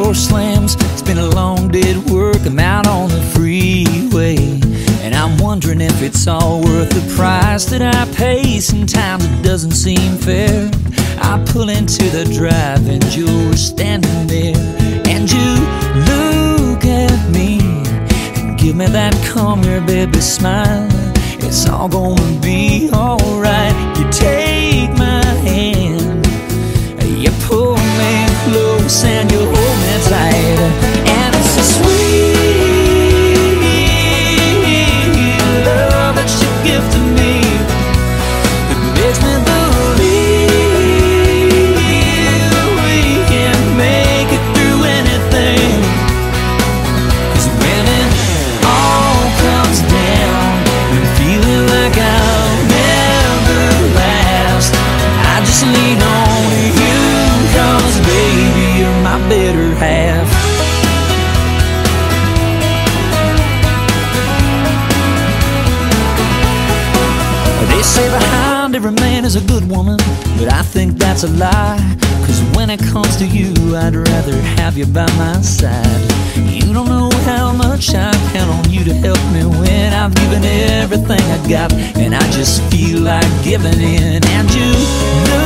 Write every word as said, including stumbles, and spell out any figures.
door slams. It's been a long day at work, I'm out on the freeway, and I'm wondering if it's all worth the price that I pay. Sometimes it doesn't seem fair. I pull into the drive and you're standing there, and you look at me and give me that come here baby smile. It's all gonna be alright. You take my hand, you pull me close and you hold me tight, and it's a sweet love that you give to me. It makes me believe we can make it through anything. 'Cause when it all comes down and feeling like I'll never last, I just lean on you, 'cause baby you're my better half. They say behind every man is a good woman, but I think that's a lie. 'Cause when it comes to you, I'd rather have you by my side. You don't know how much I count on you to help me when I've given everything I got, and I just feel like giving in. And you know